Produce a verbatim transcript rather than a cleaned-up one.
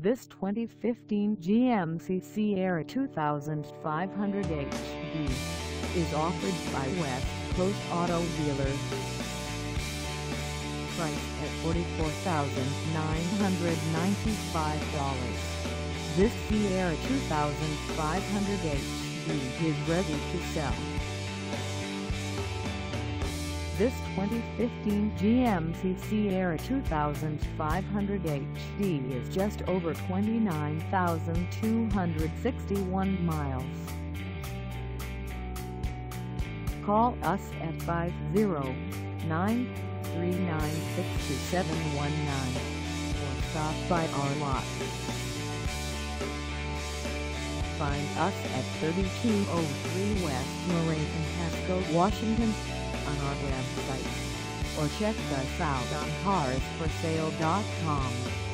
This twenty fifteen G M C Sierra two thousand five hundred H D is offered by West Coast Auto Dealers. Priced at forty-four thousand nine hundred ninety-five dollars, this Sierra two thousand five hundred H D is ready to sell. This twenty fifteen G M C Sierra two thousand five hundred H D is just over twenty-nine thousand two hundred sixty-one miles. Call us at five oh nine, three nine six, two seven one nine or stop by our lot. Find us at thirty-two oh three West Marie Pasco, Washington on our website, or check us out on cars for sale dot com.